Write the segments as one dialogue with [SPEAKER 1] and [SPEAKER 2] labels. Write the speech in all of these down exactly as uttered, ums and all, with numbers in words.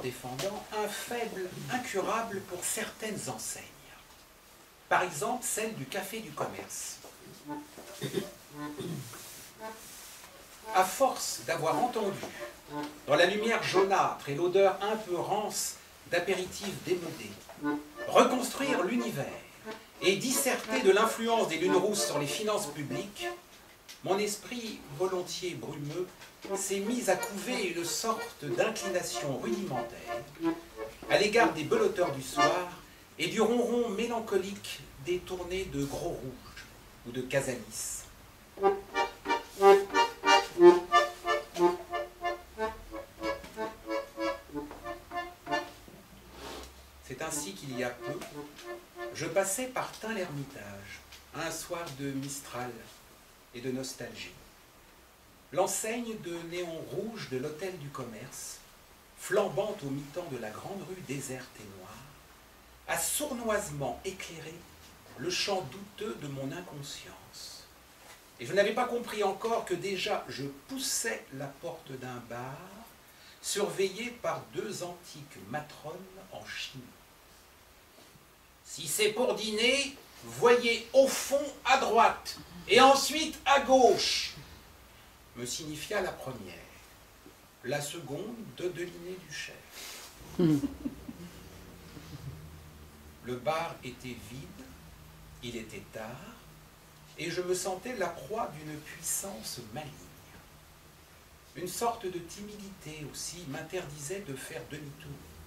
[SPEAKER 1] défendant un faible incurable pour certaines enseignes. Par exemple, celle du café du commerce. À force d'avoir entendu, dans la lumière jaunâtre et l'odeur un peu rance d'apéritifs démodés, reconstruire l'univers et disserter de l'influence des lunes rousses sur les finances publiques, mon esprit volontiers brumeux s'est mis à couver une sorte d'inclination rudimentaire à l'égard des belotteurs du soir et du ronron mélancolique des tournées de Gros Rouge ou de Casalis. C'est ainsi qu'il y a peu, je passais par Tain-l'Hermitage, un soir de Mistral et de nostalgie. L'enseigne de néon rouge de l'hôtel du commerce, flambant au mi-temps de la grande rue déserte et noire, a sournoisement éclairé le champ douteux de mon inconscience. Et je n'avais pas compris encore que déjà je poussais la porte d'un bar, surveillé par deux antiques matrones en chimie. Si c'est pour dîner, voyez au fond à droite et ensuite à gauche, me signifia la première. La seconde, dodelinée du chef. Le bar était vide, il était tard, et je me sentais la proie d'une puissance maligne. Une sorte de timidité aussi m'interdisait de faire demi-tour.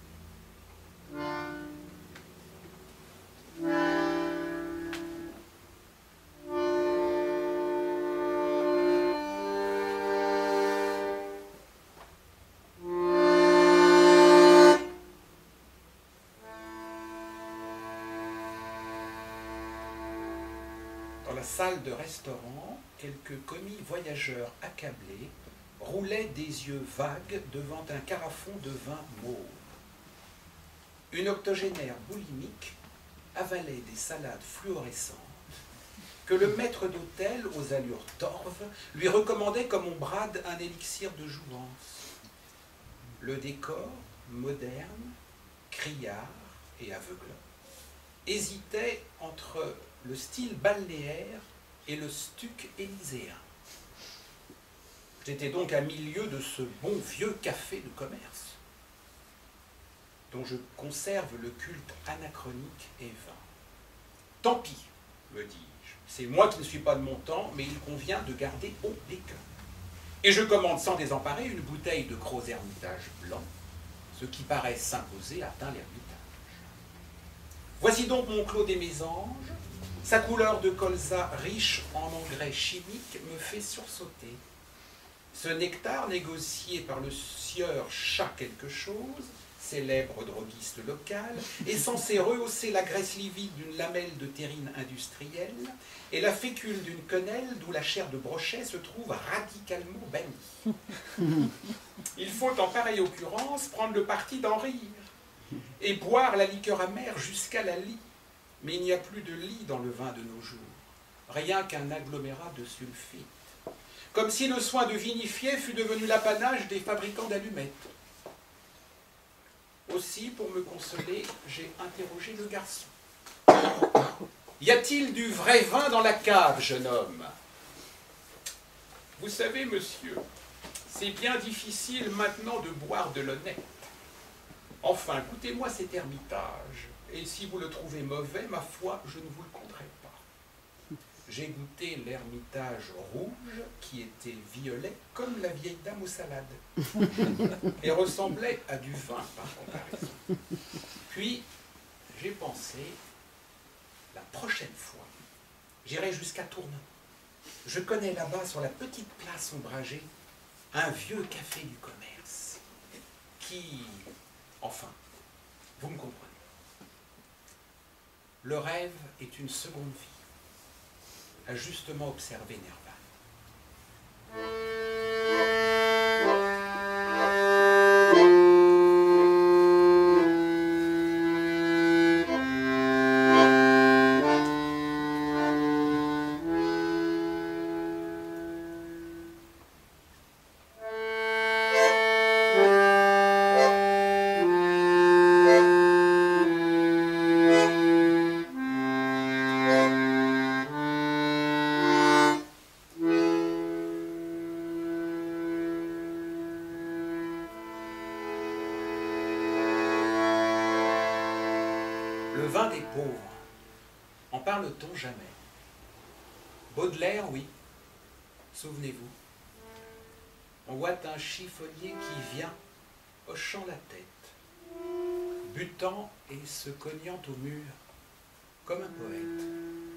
[SPEAKER 1] Dans la salle de restaurant, quelques commis voyageurs accablés roulaient des yeux vagues devant un carafon de vin mauve. Une octogénaire boulimique avalait des salades fluorescentes que le maître d'hôtel, aux allures torves, lui recommandait comme on brade un élixir de jouvence. Le décor, moderne, criard et aveuglant, hésitait entre le style balnéaire et le stuc élyséen. J'étais donc à milieu de ce bon vieux café de commerce, dont je conserve le culte anachronique et vain. Tant pis, me dis-je, c'est moi qui ne suis pas de mon temps, mais il convient de garder haut les cœurs. Et je commande sans désemparer une bouteille de Gros Hermitage blanc, ce qui paraît s'imposer à Tain-l'Hermitage. Voici donc mon Clos des Mésanges. Sa couleur de colza riche en engrais chimiques me fait sursauter. Ce nectar, négocié par le sieur Chat quelque chose, célèbre droguiste local, est censé rehausser la graisse livide d'une lamelle de terrine industrielle et la fécule d'une quenelle d'où la chair de brochet se trouve radicalement bannie. Il faut en pareille occurrence prendre le parti d'en rire et boire la liqueur amère jusqu'à la lie. Mais il n'y a plus de lie dans le vin de nos jours, rien qu'un agglomérat de sulfite, comme si le soin de vinifier fût devenu l'apanage des fabricants d'allumettes. Aussi, pour me consoler, j'ai interrogé le garçon. « Y a-t-il du vrai vin dans la cave, jeune homme ?» Vous savez, monsieur, c'est bien difficile maintenant de boire de l'honnête. Enfin, goûtez-moi cet Hermitage, et si vous le trouvez mauvais, ma foi, je ne vous le conterai pas. J'ai goûté l'Hermitage rouge, qui était violet comme la vieille dame aux salades, et ressemblait à du vin par comparaison. Puis, j'ai pensé, la prochaine fois, j'irai jusqu'à Tournon. Je connais là-bas, sur la petite place ombragée, un vieux café du commerce, qui, enfin, vous me comprenez. Le rêve est une seconde vie, a justement observé Nerval. pauvre. En parle-t-on jamais? Baudelaire, oui. Souvenez-vous. On voit un chiffonnier qui vient, hochant la tête, butant et se cognant au mur, comme un poète.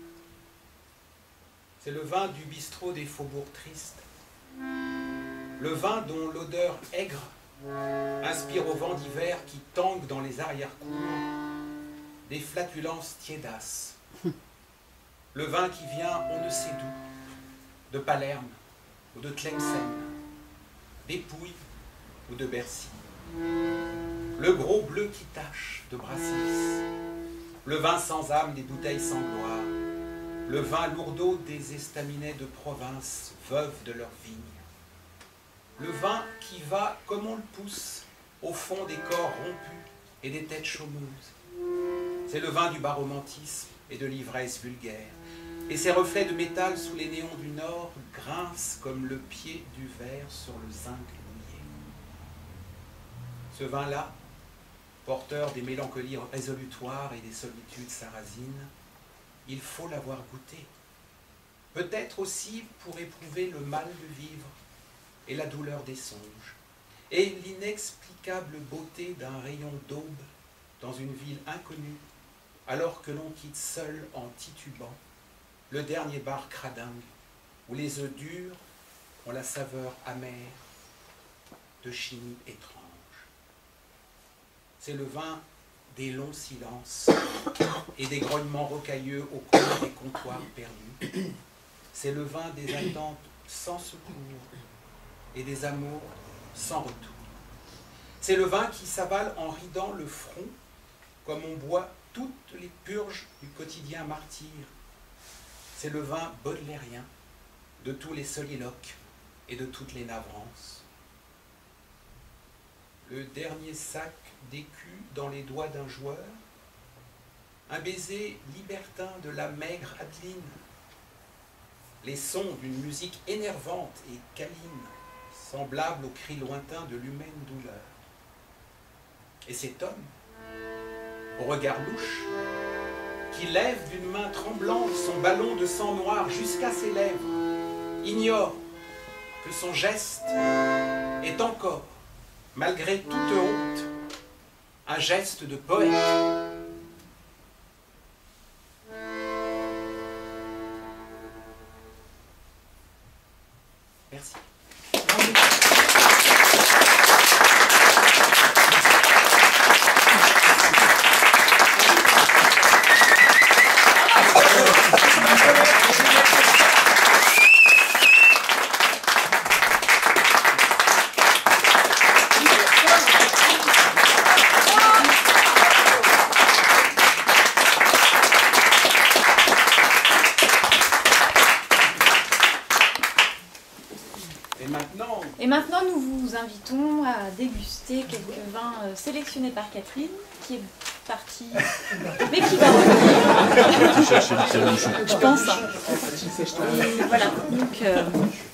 [SPEAKER 1] C'est le vin du bistrot des faubourgs tristes, le vin dont l'odeur aigre inspire au vent d'hiver qui tangue dans les arrière-cours des flatulences tiédasses. Le vin qui vient on ne sait d'où, de Palerme ou de Tlemcen, d'Épouille ou de Bercy. Le gros bleu qui tache de Brassis, le vin sans âme des bouteilles sans gloire, le vin lourdeau des estaminets de province, veuves de leurs vignes. Le vin qui va, comme on le pousse, au fond des corps rompus et des têtes chômeuses. C'est le vin du baromantisme et de l'ivresse vulgaire. Et ses reflets de métal sous les néons du Nord grincent comme le pied du verre sur le zinc mouillé. Ce vin-là, porteur des mélancolies résolutoires et des solitudes sarrasines, il faut l'avoir goûté. Peut-être aussi pour éprouver le mal de vivre et la douleur des songes, et l'inexplicable beauté d'un rayon d'aube dans une ville inconnue, alors que l'on quitte seul en titubant le dernier bar cradingue, où les œufs durs ont la saveur amère de chimie étrange. C'est le vin des longs silences et des grognements rocailleux au coin des comptoirs perdus. C'est le vin des attentes sans secours et des amours sans retour. C'est le vin qui s'avale en ridant le front, comme on boit toutes les purges du quotidien martyr. C'est le vin baudelairien de tous les soliloques et de toutes les navrances. Le dernier sac d'écus dans les doigts d'un joueur, un baiser libertin de la maigre Adeline, les sons d'une musique énervante et câline, semblable aux cris lointains de l'humaine douleur. Et cet homme, au regard louche, qui lève d'une main tremblante son ballon de sang noir jusqu'à ses lèvres, ignore que son geste est encore, malgré toute honte, un geste de poète. Merci.
[SPEAKER 2] Et maintenant, nous vous invitons à déguster quelques vins sélectionnés par Catherine, qui est partie, mais qui va revenir. Je pense. Et voilà, donc... Euh...